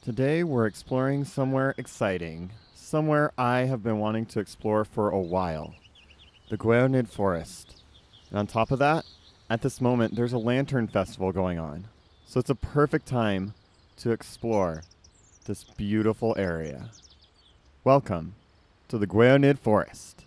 Today we're exploring somewhere exciting, somewhere I have been wanting to explore for a while, the Gweonid Forest. And on top of that, at this moment there's a lantern festival going on. So it's a perfect time to explore this beautiful area. Welcome to the Gweonid Forest.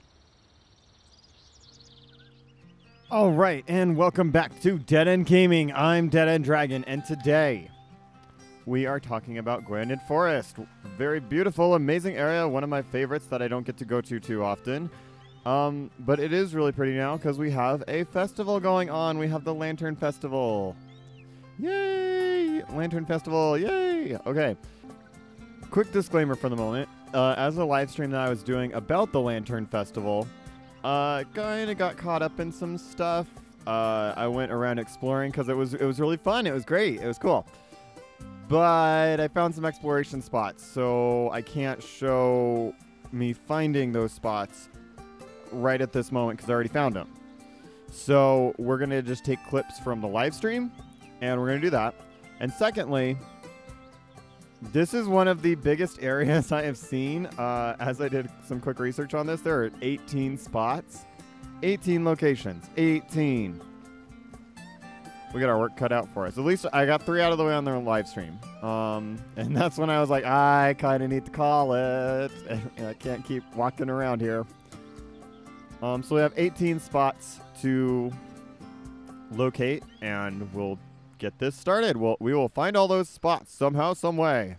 Alright, and welcome back to Dead End Gaming. I'm Dead End Dragon, and today we are talking about Gweonid Forest. Very beautiful, amazing area. One of my favorites that I don't get to go to too often. But it is really pretty now because we have a festival going on. We have the Lantern Festival. Yay! Lantern Festival, yay! Okay. Quick disclaimer for the moment. As a live stream that I was doing about the Lantern Festival, kind of got caught up in some stuff. I went around exploring because it was really fun. It was great. It was cool. But I found some exploration spots, so I can't show me finding those spots right at this moment because I already found them. So we're going to just take clips from the live stream, and we're going to do that. And secondly, this is one of the biggest areas I have seen. As I did some quick research on this, there are 18 spots, 18 locations, 18. We got our work cut out for us. At least I got 3 out of the way on their live stream. And that's when I was like, I kind of need to call it. I can't keep walking around here. So we have 18 spots to locate, and we'll get this started. We will find all those spots somehow, some way.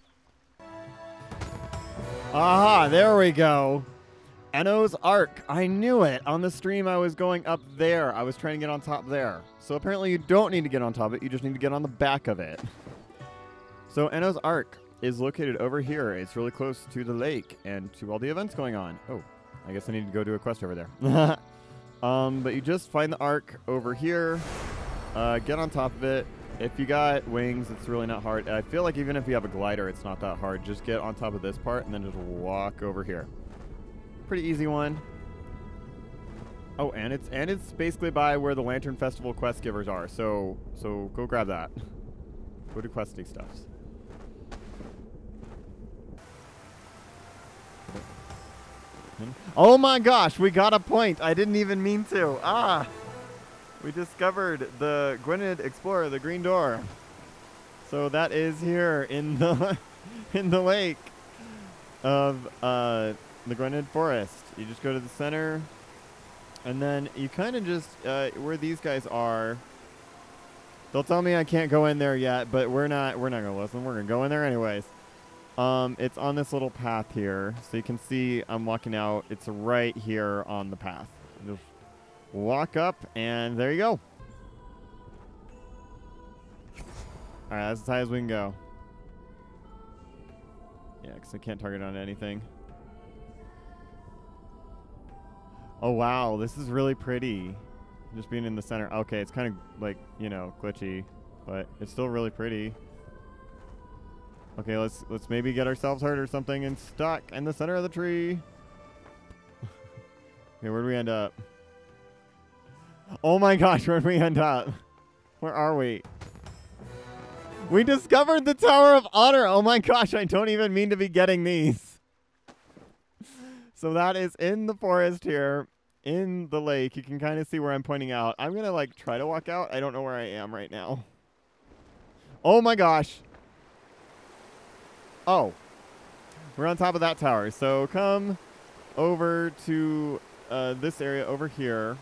Aha, there we go. Anno's Arc. I knew it. On the stream, I was going up there. I was trying to get on top there. So apparently you don't need to get on top of it. You just need to get on the back of it. So Anno's Arc is located over here. It's really close to the lake and to all the events going on. Oh, I guess I need to go do a quest over there. But you just find the Arc over here. Get on top of it. If you got wings, it's really not hard. I feel like even if you have a glider, it's not that hard. Just get on top of this part and then just walk over here. Pretty easy one. Oh, and it's basically by where the Lantern Festival quest givers are. So go grab that. Go do questy stuffs. Oh my gosh, we got a point. I didn't even mean to. We discovered the Gweonid Explorer, the green door. So that is here in the in the lake of the Gweonid Forest. You just go to the center, and then you kind of just where these guys are. They'll tell me I can't go in there yet, but we're not gonna listen. We're gonna go in there anyways. It's on this little path here, so you can see I'm walking out. It's right here on the path. Just walk up, and there you go. All right, that's as high as we can go. Yeah, because I can't target on anything. Oh, wow. This is really pretty. Just being in the center. Okay, it's kind of like, you know, glitchy, but it's still really pretty. Okay, let's maybe get ourselves hurt or something and stuck in the center of the tree. Okay, where do we end up? Oh my gosh, where do we end up? Where are we? We discovered the Tower of Honor. Oh my gosh, I don't even mean to be getting these. So that is in the forest here, in the lake. You can kind of see where I'm pointing out. I'm going to like try to walk out. I don't know where I am right now. Oh my gosh. Oh, we're on top of that tower. So come over to this area over here.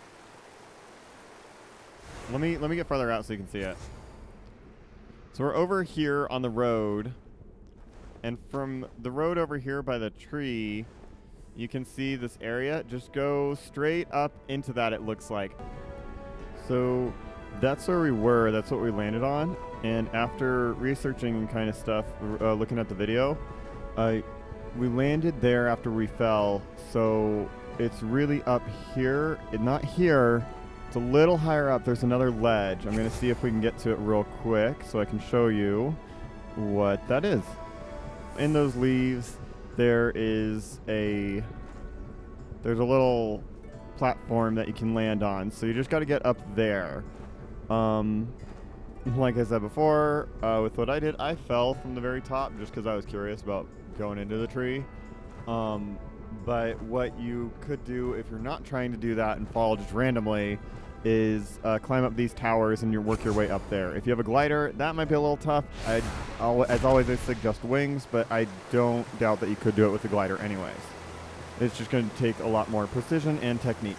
Let me get farther out so you can see it. So we're over here on the road, and from the road over here by the tree, you can see this area. Just go straight up into that, it looks like. So that's where we were. That's what we landed on. And after researching and kind of stuff, looking at the video, we landed there after we fell. So it's really up here. Not here. It's a little higher up. There's another ledge. I'm going to see if we can get to it real quick so I can show you what that is. In those leaves, there's a little platform that you can land on. So you just got to get up there. like I said before, with what I did, I fell from the very top just because I was curious about going into the tree. But what you could do if you're not trying to do that and fall just randomly is climb up these towers and you work your way up there. If you have a glider, that might be a little tough. As always, I suggest wings, but I don't doubt that you could do it with a glider anyways. It's just going to take a lot more precision and technique.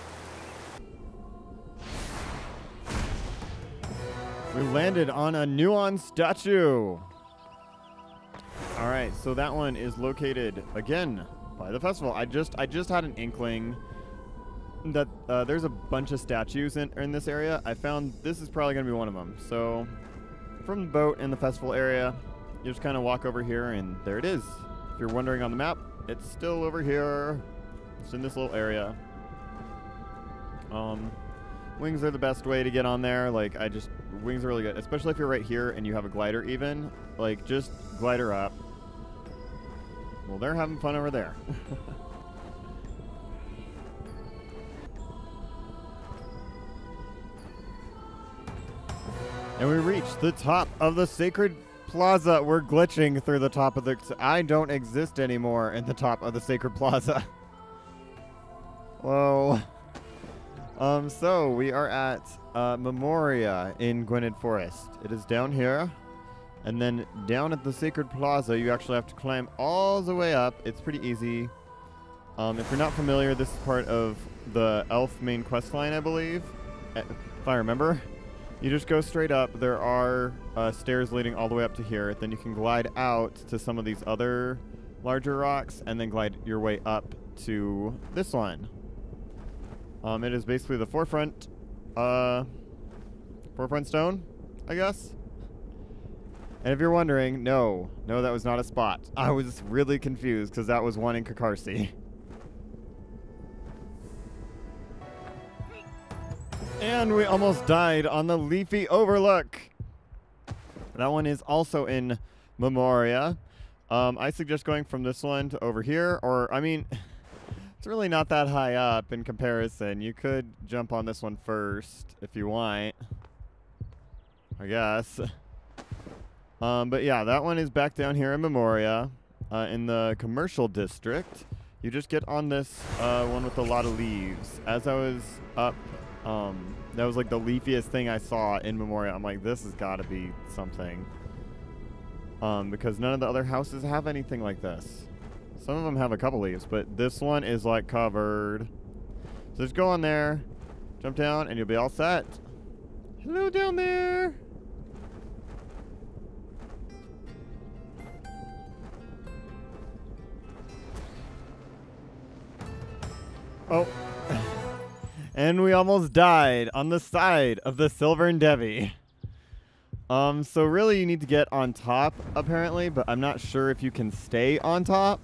We landed on a Nuon Statue. All right, so that one is located again by the festival. I just had an inkling that there's a bunch of statues in this area. I found this is probably going to be one of them. So from the boat in the festival area, you just kind of walk over here, and there it is. If you're wondering on the map, it's still over here. It's in this little area. Wings are the best way to get on there. Like, wings are really good, especially if you're right here and you have a glider even. Like, just glider up. Well, they're having fun over there. And we reached the top of the Sacred Plaza. We're glitching through the top of the... I don't exist anymore in the top of the Sacred Plaza. Whoa. So we are at Memoria in Gweonid Forest. It is down here. And then down at the Sacred Plaza, you actually have to climb all the way up. It's pretty easy. If you're not familiar, this is part of the elf main quest line, I believe. If I remember. You just go straight up. There are stairs leading all the way up to here. Then you can glide out to some of these other larger rocks and then glide your way up to this one. It is basically the forefront stone, I guess. And if you're wondering, no, that was not a spot. I was really confused because that was one in Kakarsi. And we almost died on the Leafy Overlook. That one is also in Memoria. I suggest going from this one to over here, or, I mean, it's really not that high up in comparison. You could jump on this one first if you want, I guess. But yeah, that one is back down here in Memoria, in the commercial district. You just get on this one with a lot of leaves. As I was up, that was like the leafiest thing I saw in Memoria. I'm like, this has got to be something. Because none of the other houses have anything like this. Some of them have a couple leaves, but this one is like covered. So just go on there, jump down, and you'll be all set. Hello down there. Oh. And we almost died on the side of the Sylvan Devi. So really you need to get on top, apparently, but I'm not sure if you can stay on top.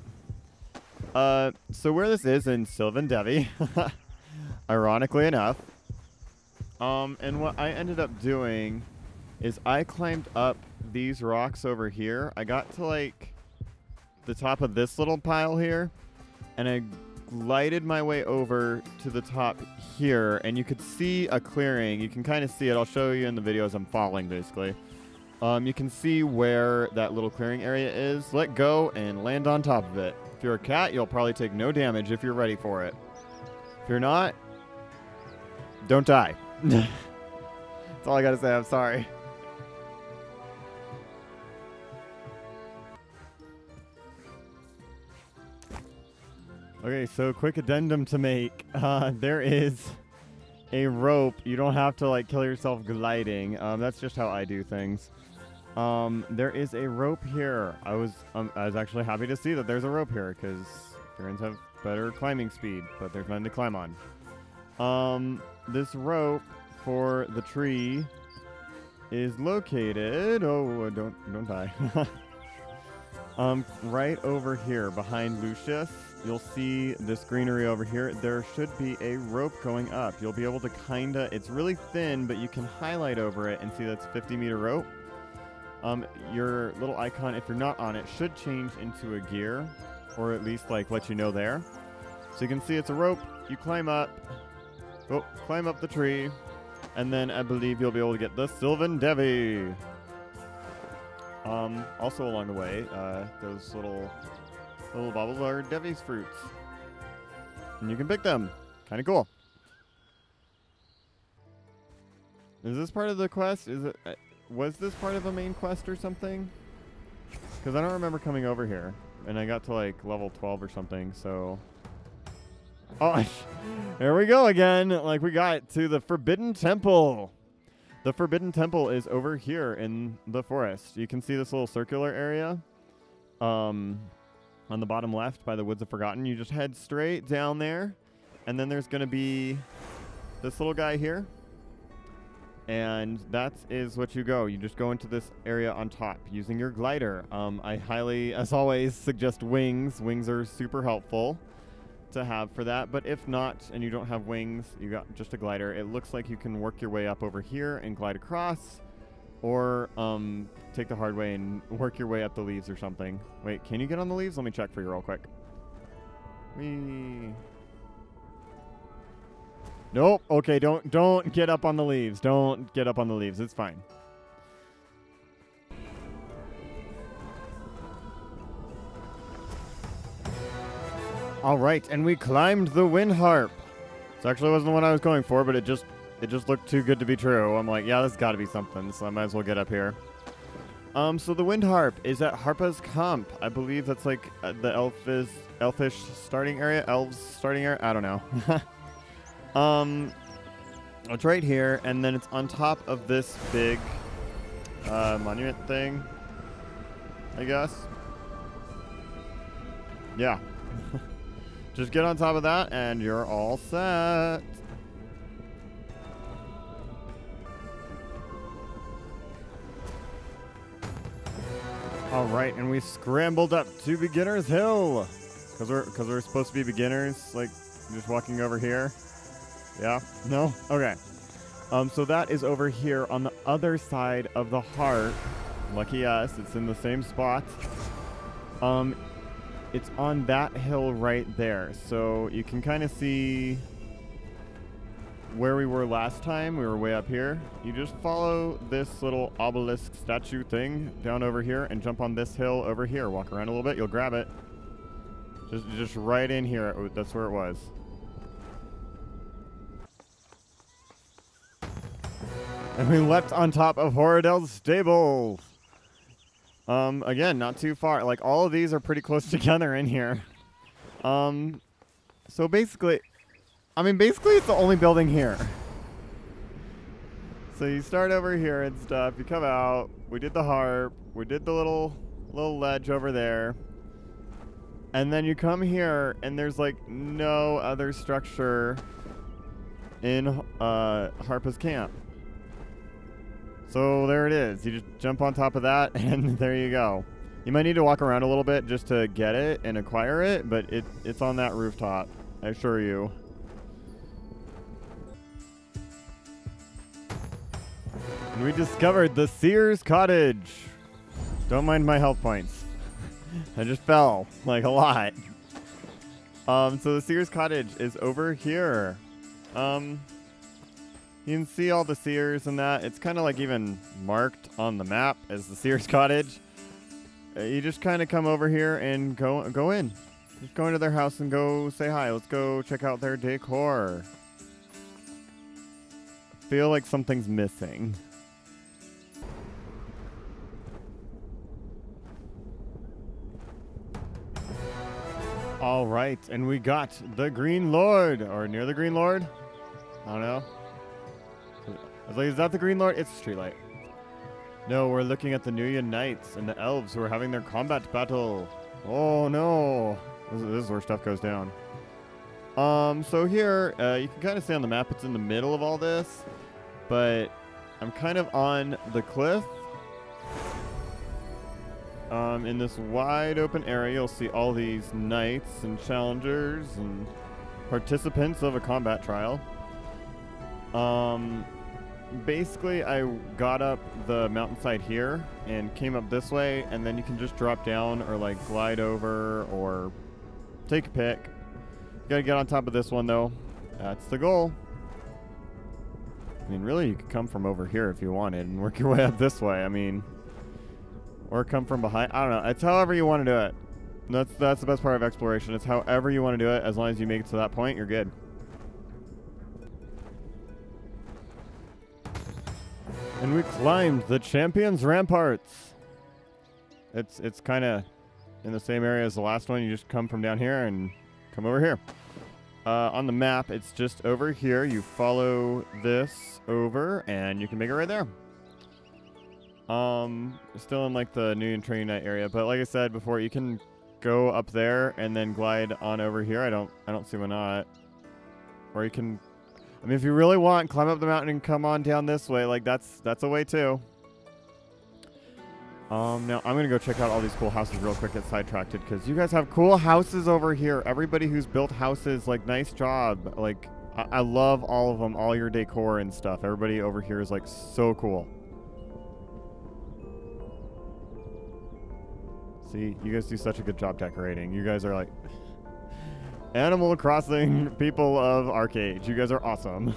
So where this is in Sylvan Devi, ironically enough, and what I ended up doing is I climbed up these rocks over here. I got to, like, the top of this little pile here, and I glided my way over to the top here, and you could see a clearing. You can kind of see it. I'll show you in the video as I'm falling, basically. You can see where that little clearing area is. Let go and land on top of it. If you're a cat, you'll probably take no damage if you're ready for it. If you're not, don't die. That's all I gotta say. I'm sorry. Okay, so quick addendum to make. There is a rope. You don't have to, like, kill yourself gliding. That's just how I do things. There is a rope here. I was actually happy to see that there's a rope here because Dragons have better climbing speed, but there's none to climb on. This rope for the tree is located. Oh, don't die. Right over here behind Lucius. You'll see this greenery over here. There should be a rope going up. You'll be able to it's really thin, but you can highlight over it and see that's 50-meter rope. Your little icon, if you're not on it, should change into a gear, or at least, like, let you know there. So you can see it's a rope. You climb up. Oh, climb up the tree. And then I believe you'll be able to get the Sylvan Devi. Also along the way, those little bubbles are Devi's fruits. And you can pick them. Kind of cool. Is this part of the quest? Is it? Was this part of a main quest or something? Because I don't remember coming over here. And I got to like level 12 or something, so... Oh, there we go again. Like we got to the Forbidden Temple. The Forbidden Temple is over here in the forest. You can see this little circular area on the bottom left by the Woods of Forgotten. You just head straight down there, and then there's going to be this little guy here, and that is what you go. You just go into this area on top using your glider. I highly, as always, suggest wings. Wings are super helpful to have for that, but if not, and you don't have wings, you got just a glider, it looks like you can work your way up over here and glide across, or take the hard way and work your way up the leaves or something. Wait, can you get on the leaves? Let me check for you real quick. Whee. Nope. Okay, don't get up on the leaves. Don't get up on the leaves. It's fine. All right, and we climbed the Windharp. This actually wasn't the one I was going for, but it just looked too good to be true. I'm like, yeah, this got to be something, so I might as well get up here. So the Windharp is at Harpa's Camp. I believe that's like the elfish starting area, elves starting area. I don't know. It's right here, and then it's on top of this big monument thing, I guess. Yeah. Just get on top of that, and you're all set. All right, and we scrambled up to Beginner's Hill, because we're supposed to be beginners, like just walking over here. Yeah? No? Okay. So that is over here on the other side of the heart. Lucky us, it's in the same spot. It's on that hill right there, so you can kind of see where we were last time. We were way up here. You just follow this little obelisk statue thing down over here and jump on this hill over here. Walk around a little bit, you'll grab it. Just right in here. Oh, that's where it was. And we leapt on top of Horidel's stables. Again, not too far. Like, all of these are pretty close together in here. So basically, it's the only building here. So you start over here and stuff. You come out. We did the harp. We did the little ledge over there. And then you come here, and there's, like, no other structure in Harpa's Camp. So there it is. You just jump on top of that, and there you go. You might need to walk around a little bit just to get it and acquire it, but it's on that rooftop, I assure you. And we discovered the Seer's Cottage. Don't mind my health points. I just fell, like, a lot. So the Seer's Cottage is over here. You can see all the Seers and that. It's kind of like even marked on the map as the Seer's Cottage. You just kind of come over here and go in. Just go into their house and go say hi. Let's go check out their decor. I feel like something's missing. All right, and we got the Green Lord, or near the Green Lord. I don't know. I was like, is that the Green Lord? It's a streetlight. No, we're looking at the Nuon Knights and the elves who are having their combat battle. Oh no. This is where stuff goes down. So here, you can kind of see on the map, it's in the middle of all this, but I'm kind of on the cliff. In this wide open area, you'll see all these knights and challengers and participants of a combat trial. Basically, I got up the mountainside here and came up this way, and then you can just drop down or like glide over or take a pick. You gotta get on top of this one though. That's the goal. I mean, really, you could come from over here if you wanted and work your way up this way. I mean, or come from behind. I don't know. It's however you want to do it. That's the best part of exploration. It's however you want to do it. As long as you make it to that point, you're good. And we climbed the Champions Ramparts. It's kind of in the same area as the last one. You just come from down here and come over here. On the map, it's just over here. You follow this over, and you can make it right there. Still in like the Nuon Training Night area, but like I said before, you can go up there and then glide on over here. I don't see why not. Or you can, I mean, if you really want, climb up the mountain and come on down this way. Like that's a way too. Now I'm gonna go check out all these cool houses real quick. Get sidetracked because you guys have cool houses over here. Everybody who's built houses, like, nice job. Like, I love all of them, all your decor and stuff. Everybody over here is like so cool. See, you guys do such a good job decorating. You guys are like Animal Crossing people of ArcheAge. You guys are awesome.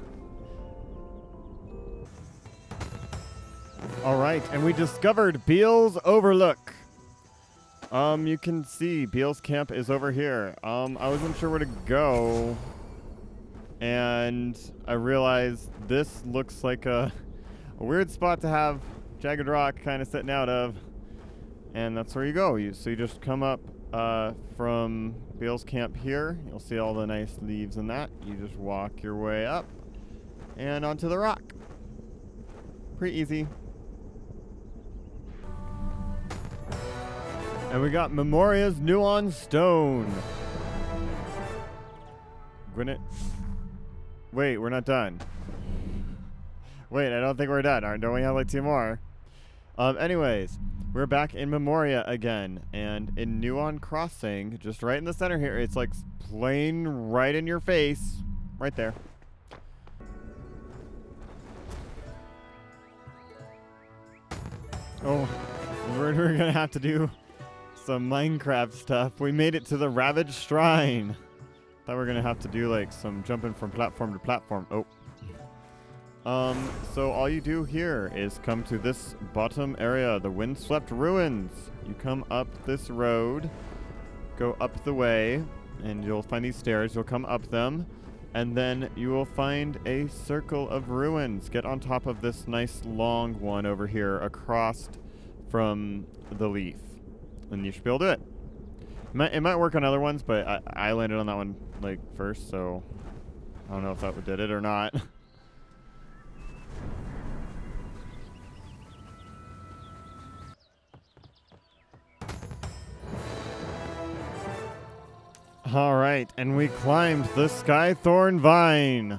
All right, and we discovered Beal's Overlook. You can see Beal's camp is over here. I wasn't sure where to go, and I realized this looks like a weird spot to have jagged rock kind of sitting out of, and that's where you go. So you just come up from Beal's camp here. You'll see all the nice leaves and that. You just walk your way up and onto the rock. Pretty easy. And we got Memoria's Nuon Stone. Gweonid. Wait, we're not done. Wait, I don't think we're done. Don't we have like 2 more? Anyways, we're back in Memoria again. And in Nuon Crossing, just right in the center here, it's like plain right in your face. Right there. Oh, we're going to have to do some Minecraft stuff. We made it to the Ravaged Shrine. Thought we were gonna have to do like some jumping from platform to platform. Oh. So all you do here is come to this bottom area, the Windswept Ruins. You come up this road, go up the way, and you'll find these stairs. You'll come up them, and then you will find a circle of ruins. Get on top of this nice long one over here across from the leaf. And you should be able to do it. It might work on other ones, but I landed on that one like first, so I don't know if that did it or not. All right, and we climbed the Skythorn Vine.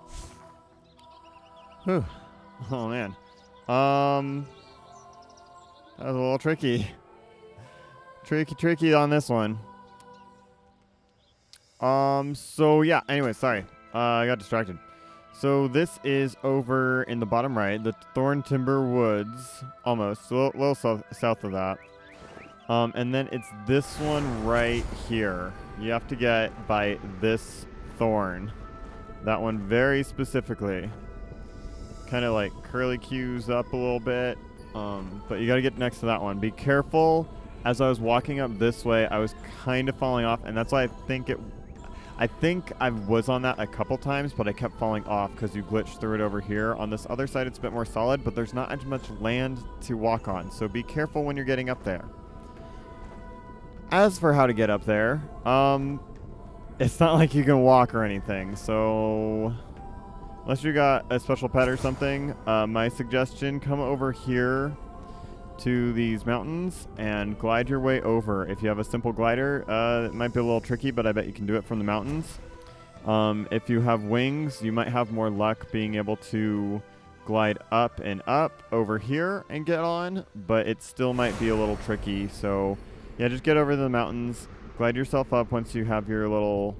Whew. Oh man, that was a little tricky. Tricky on this one. So yeah, anyway, sorry. I got distracted. So this is over in the bottom right, the Thorn Timber Woods, almost, a little south of that. And then it's this one right here. You have to get by this thorn. That one very specifically. Kind of like curly cues up a little bit. But you got to get next to that one. Be careful. As I was walking up this way, I was kind of falling off, and that's why I think I was on that a couple times, but I kept falling off because you glitched through it over here. On this other side, it's a bit more solid, but there's not as much land to walk on, so be careful when you're getting up there. As for how to get up there, it's not like you can walk or anything, so unless you got a special pet or something, my suggestion, come over here to these mountains and glide your way over. If you have a simple glider, it might be a little tricky, but I bet you can do it from the mountains. If you have wings, you might have more luck being able to glide up and up over here and get on, but it still might be a little tricky. So yeah, just get over the mountains, glide yourself up once you have your little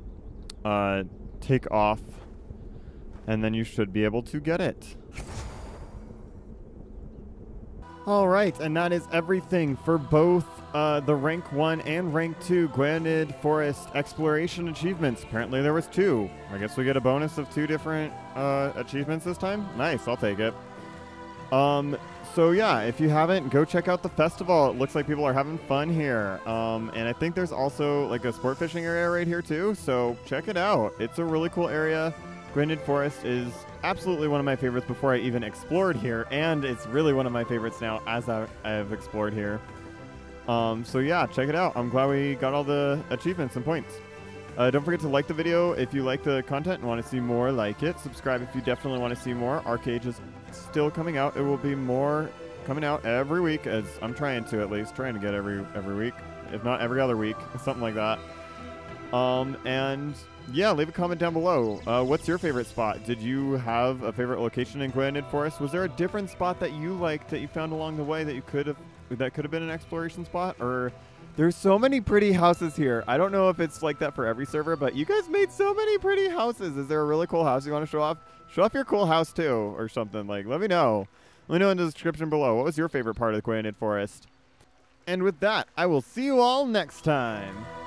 take off, and then you should be able to get it. All right, and that is everything for both the rank 1 and rank 2 Gweonid Forest exploration achievements. Apparently there was 2. I guess we get a bonus of 2 different achievements this time. Nice, I'll take it. So yeah, if you haven't, go check out the festival. It looks like people are having fun here. And I think there's also like a sport fishing area right here too, so check it out. It's a really cool area. Gweonid Forest is absolutely one of my favorites before I even explored here, and it's really one of my favorites now as I've explored here. So yeah, check it out. I'm glad we got all the achievements and points. Don't forget to like the video if you like the content and want to see more like it. Subscribe if you definitely want to see more. ArcheAge is still coming out. It will be more coming out every week, as I'm trying to trying to get every week, if not every other week, something like that. And yeah, leave a comment down below. What's your favorite spot? Did you have a favorite location in Gweonid Forest? Was there a different spot that you liked that you found along the way that could have been an exploration spot? Or there's so many pretty houses here. I don't know if it's like that for every server, but you guys made so many pretty houses. Is there a really cool house you want to show off? Show off your cool house too, or something. Like, let me know. Let me know in the description below. What was your favorite part of the Gweonid Forest? And with that, I will see you all next time.